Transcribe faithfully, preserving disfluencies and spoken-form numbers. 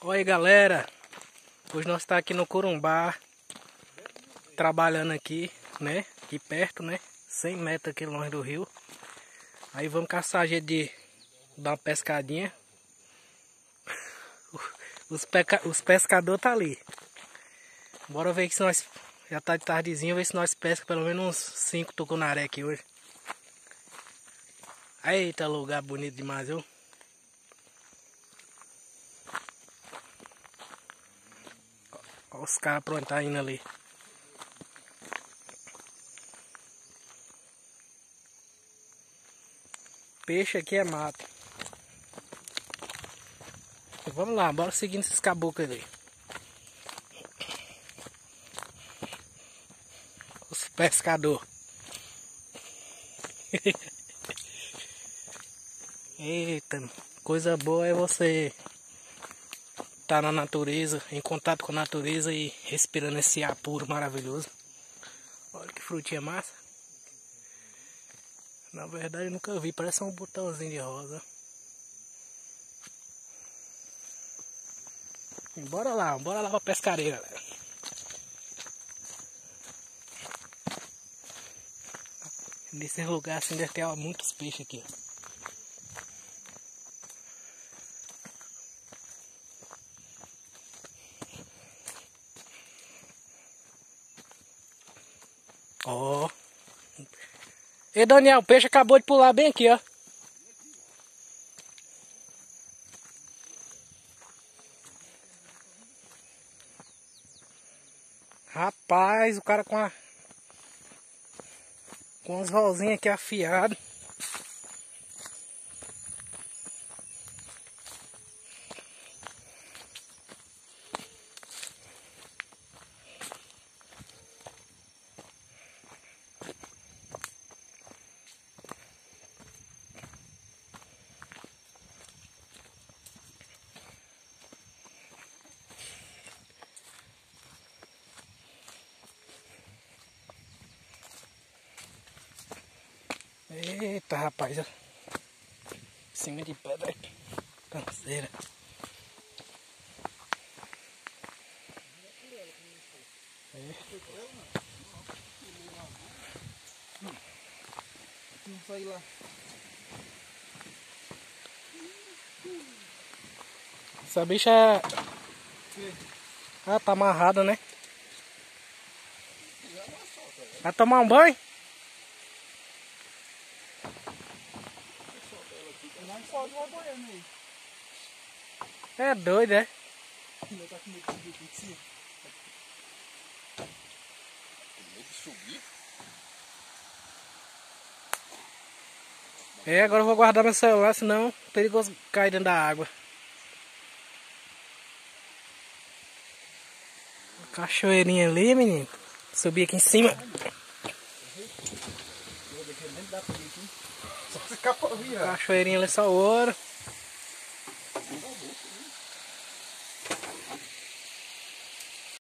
Oi galera, hoje nós estamos aqui no Corumbá, trabalhando aqui, né, aqui perto, né, cem metros aqui longe do rio. Aí vamos caçar a gente de dar uma pescadinha. Os, peca... Os pescadores tá ali. Bora ver que se nós, já tá de tardezinho, ver se nós pesca pelo menos uns cinco tucunaré aqui hoje. Eita, lugar bonito demais, viu? Olha os caras pronto, tá indo ali. Peixe aqui é mato. Vamos lá, bora seguindo esses caboclos ali. Os pescadores. Eita, coisa boa é você estar na natureza, em contato com a natureza e respirando esse ar puro maravilhoso. Olha que frutinha massa. Na verdade eu nunca vi, parece um botãozinho de rosa. E bora lá, bora lá pra pescaria, galera. Nesse lugar assim deve ter muitos peixes aqui. Ó. Oh. Ei Daniel, o peixe acabou de pular bem aqui, ó. Rapaz, o cara com a com os rolzinhos aqui afiados. Eita, rapaz, ó. Em cima de pedra aqui. Canseira. É. Não sai lá. Essa bicha é... Ah, tá amarrada, né? Vai tomar um banho? Não pode uma boiando aí. É doido, é? Não tá com medo de subir aqui em cima? Com medo de subir? É, agora eu vou guardar meu celular, senão é perigoso cair dentro da água. Cachoeirinha ali, menino. Subir aqui em cima. Só ficar pra virar. Cachoeirinha ali só ouro.